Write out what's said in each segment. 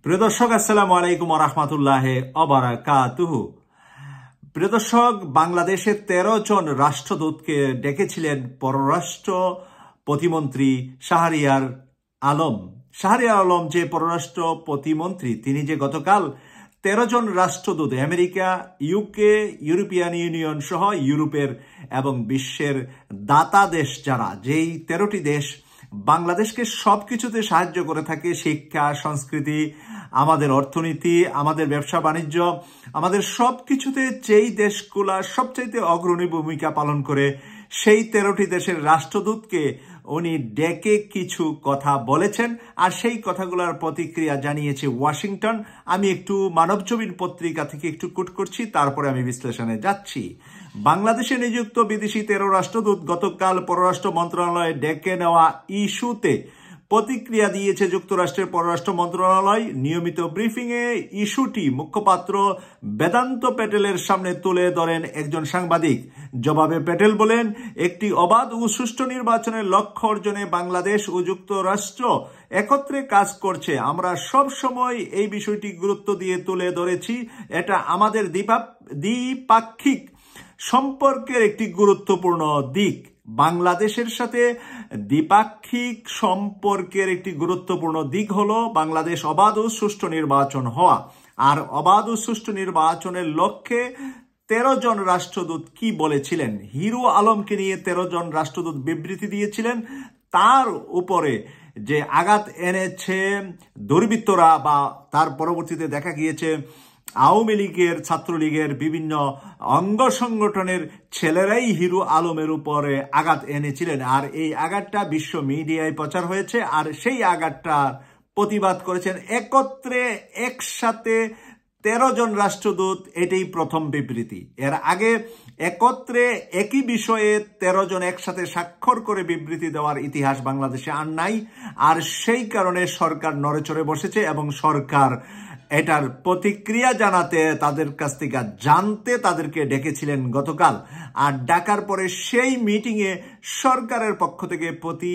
প্রিয় দর্শক, আসসালামু আলাইকুম ওয়া রাহমাতুল্লাহি ওয়া বারাকাতুহু। প্রিয় দর্শক, বাংলাদেশের 13 জন রাষ্ট্রদূতকে ডেকেছিলেন পররাষ্ট্র প্রতিমন্ত্রী শাহরিয়ার আলম। শাহরিয়ার আলম যে পররাষ্ট্র প্রতিমন্ত্রী, তিনি যে গতকাল 13 জন রাষ্ট্রদূত আমেরিকা, ইউকে, ইউরোপিয়ান ইউনিয়ন সহ ইউরোপের এবং বিশ্বের দাতা দেশ যারা, যেই 13টি দেশ বাংলাদেশকে সবকিছুতে সাহায্য করে থাকে, শিক্ষা, সংস্কৃতি, আমাদের অর্থনীতি, আমাদের ব্যবসা বাণিজ্য, আমাদের সবকিছুতে যেই দেশগুলা সবচাইতে অগ্রণী ভূমিকা পালন করে, সেই 13টি দেশের রাষ্ট্রদূতকে উনি ডেকে কিছু কথা বলেছেন। আর সেই কথাগুলোর প্রতিক্রিয়া জানিয়েছে ওয়াশিংটন। আমি একটু মানবজমিন পত্রিকা থেকে একটু কোট করছি, তারপরে আমি বিশ্লেষণে যাচ্ছি। বাংলাদেশে নিযুক্ত বিদেশি 13 রাষ্ট্রদূত গতকাল পররাষ্ট্র মন্ত্রণালয়ে ডেকে নেওয়া ইস্যুতে প্রতিক্রিয়া দিয়েছে যুক্তরাষ্ট্রের পররাষ্ট্র মন্ত্রণালয়। নিয়মিত ব্রিফিংয়ে ইস্যুটি মুখপাত্র বেদান্ত প্যাটেলের সামনে তুলে ধরেন একজন সাংবাদিক। জবাবে প্যাটেল বলেন, একটি অবাধ ও সুষ্ঠু নির্বাচনের লক্ষ্য অর্জনে বাংলাদেশ ও যুক্তরাষ্ট্র একত্রে কাজ করছে। আমরা সব সময় এই বিষয়টি গুরুত্ব দিয়ে তুলে ধরেছি। এটা আমাদের দ্বিপাক্ষিক সম্পর্কের একটি গুরুত্বপূর্ণ দিক। বাংলাদেশের সাথে দ্বিপাক্ষিক সম্পর্কের একটি গুরুত্বপূর্ণ দিক হলো বাংলাদেশ অবাধ ও সুষ্ঠু নির্বাচন হওয়া। আর অবাধ ও সুষ্ঠু নির্বাচনের লক্ষ্যে 13 জন রাষ্ট্রদূত কি বলেছিলেন? হিরো আলমকে নিয়ে 13 জন রাষ্ট্রদূত বিবৃতি দিয়েছিলেন। তার উপরে যে আঘাত এনেছে দুর্বৃত্তরা, বা তার পরবর্তীতে দেখা গিয়েছে আওয়ামী লীগের, ছাত্রলীগের বিভিন্ন অঙ্গ সংগঠনের ছেলেরাই হিরো আলমের উপরে আঘাত এনেছিলেন। আর এই আঘাতটা বিশ্ব মিডিয়ায় প্রচার হয়েছে। আর সেই আঘাতটার প্রতিবাদ করেছেন একত্রে একসাথে 13 জন রাষ্ট্রদূত। এটাই প্রথম বিবৃতি। এর আগে একত্রে একই বিষয়ে 13 জন একসাথে স্বাক্ষর করে বিবৃতি দেওয়ার ইতিহাস বাংলাদেশে আর নাই। আর সেই কারণে সরকার নড়েচড়ে বসেছে এবং সরকার এটার প্রতিক্রিয়া জানাতে, তাদের কাছ থেকে জানতে তাদেরকে ডেকেছিলেন গতকাল। আর ডাকার পরে সেই মিটিংয়ে সরকারের পক্ষ থেকে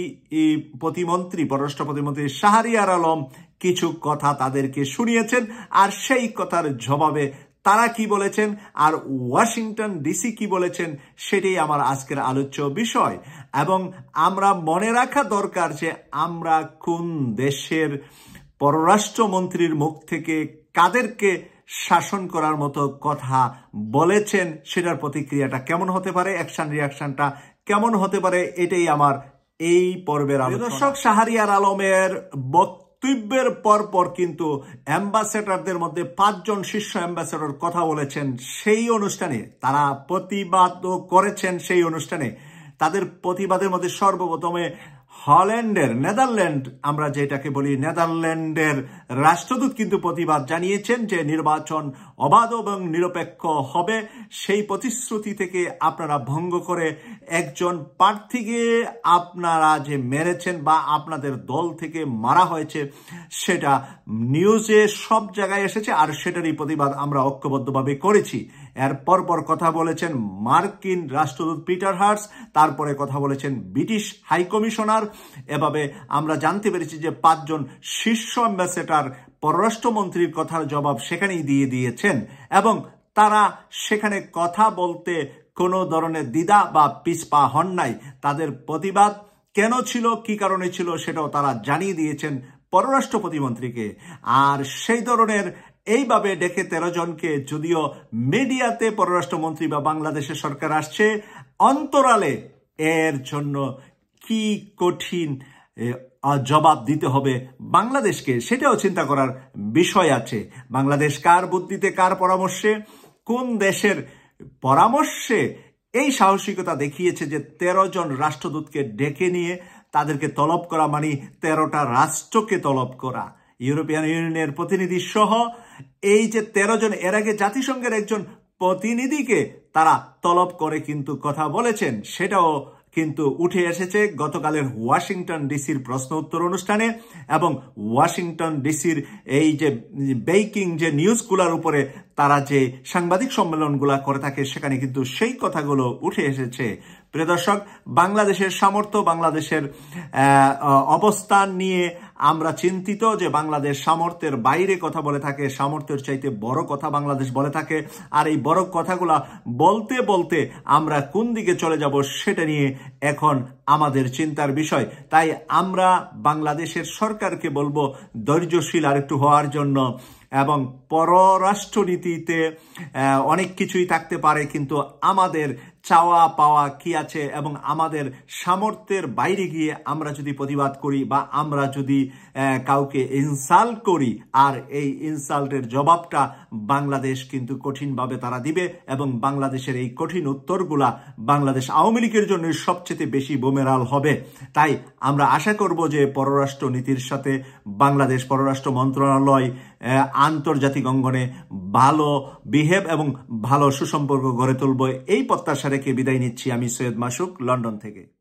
পররাষ্ট্র প্রতিমন্ত্রী শাহরিয়ার আলম কিছু কথা তাদেরকে শুনিয়েছেন। আর সেই কথার জবাবে তারা কি বলেছেন আর ওয়াশিংটন ডিসি কি বলেছেন, সেটাই আমার আজকের আলোচ্য বিষয়। এবং আমরা মনে রাখা দরকার যে আমরা কোন দেশের পররাষ্ট্রমন্ত্রীর মুখ থেকে কাদেরকে শাসন করার মতো কথা বলেছেন, সেটার প্রতিক্রিয়াটা কেমন হতে পারে, অ্যাকশন রিয়াকশনটা কেমন হতে পারে, এটাই আমার এই পর্বের আলোচনা। দর্শক, শাহরিয়ার আলমের বক্তব্যের পরপর কিন্তু অ্যাম্বাসেডরদের মধ্যে 5 জন শীর্ষ অ্যাম্বাসেডর কথা বলেছেন সেই অনুষ্ঠানে। তারা প্রতিবাদও করেছেন সেই অনুষ্ঠানে। তাদের প্রতিবাদের মধ্যে সর্বপ্রথমে নেদারল্যান্ড, আমরা যেটাকে বলি নেদারল্যান্ডের রাষ্ট্রদূত কিন্তু প্রতিবাদ জানিয়েছেন যে নির্বাচন অবাধ এবং নিরপেক্ষ হবে। সেই প্রতিশ্রুতি থেকে আপনারা ভঙ্গ করে একজন প্রার্থীকে আপনারা যে মেরেছেন বা আপনাদের দল থেকে মারা হয়েছে, সেটা নিউজে সব জায়গায় এসেছে। আর সেটারই প্রতিবাদ আমরা ঐক্যবদ্ধভাবে করেছি। এর পরপর কথা বলেছেন মার্কিন রাষ্ট্রদূত পিটার হার্টস, তারপরে কথা বলেছেন ব্রিটিশ হাইকমিশনার। এভাবে আমরা জানতে পেরেছি যে 5 জন শীর্ষ অ্যাম্বাসেডর পররাষ্ট্রমন্ত্রীর কথার জবাব সেখানেই দিয়ে দিয়েছেন এবং তারা সেখানে কথা বলতে কোনো ধরনের দ্বিধা বা পিছপা হন নাই। তাদের প্রতিবাদ কেন ছিল, কি কারণে ছিল, সেটাও তারা জানিয়ে দিয়েছেন পররাষ্ট্র প্রতিমন্ত্রীকে। আর সেই ধরনের এইভাবে ডেকে 13 জনকে, যদিও মিডিয়াতে পররাষ্ট্রমন্ত্রী বা বাংলাদেশের সরকার আসছে, অন্তরালে এর জন্য কি কঠিন জবাব দিতে হবে বাংলাদেশকে, সেটাও চিন্তা করার বিষয় আছে। বাংলাদেশ কার বুদ্ধিতে, কার পরামর্শে, কোন দেশের পরামর্শে এই সাহসিকতা দেখিয়েছে যে 13 জন রাষ্ট্রদূতকে ডেকে নিয়ে তাদেরকে তলব করা, মানে 13টা রাষ্ট্রকে তলব করা। ইউরোপিয়ান ইউনিয়নের প্রতিনিধি সহ এই যে 13 জন, এর আগে জাতিসংঘের একজন প্রতিনিধিকে তারা তলব করে কিন্তু কথা বলেছেন, সেটাও কিন্তু উঠে এসেছে গতকালের ওয়াশিংটন ডিসির প্রশ্ন উত্তর অনুষ্ঠানে। এবং ওয়াশিংটন ডিসির এই যে বেকিং যে নিউজগুলোর উপরে তারা যে সাংবাদিক সম্মেলনগুলো করে থাকে, সেখানে কিন্তু সেই কথাগুলো উঠে এসেছে। প্রিয় দর্শক, বাংলাদেশের সামর্থ্য, বাংলাদেশের অবস্থান নিয়ে আমরা চিন্তিত যে বাংলাদেশ সামর্থ্যের বাইরে কথা বলে থাকে, সামর্থ্যের চাইতে বড় কথা বাংলাদেশ বলে থাকে। আর এই বড় কথাগুলা বলতে বলতে আমরা কোন দিকে চলে যাব সেটা নিয়ে এখন আমাদের চিন্তার বিষয়। তাই আমরা বাংলাদেশের সরকারকে বলবো ধৈর্যশীল আর একটু হওয়ার জন্য। এবং পররাষ্ট্রনীতিতে অনেক কিছুই থাকতে পারে, কিন্তু আমাদের চাওয়া পাওয়া কি আছে এবং আমাদের সামর্থ্যের বাইরে গিয়ে আমরা যদি প্রতিবাদ করি বা আমরা যদি কাউকে ইনসাল্ট করি, আর এই ইনসাল্টের জবাবটা বাংলাদেশ কিন্তু কঠিনভাবে তারা দিবে, এবং বাংলাদেশের এই কঠিন উত্তরগুলা বাংলাদেশ আওয়ামী লীগের জন্য সবচেয়ে বেশি বুমেরাং হবে। তাই আমরা আশা করব যে পররাষ্ট্র নীতির সাথে বাংলাদেশ পররাষ্ট্র মন্ত্রণালয় আন্তর্জাতিক অঙ্গনে ভালো বিহেভ এবং ভালো সুসম্পর্ক গড়ে তুলব। এই প্রত্যাশা রেখে বিদায় নিচ্ছি আমি সৈয়দ মাসুক, লন্ডন থেকে।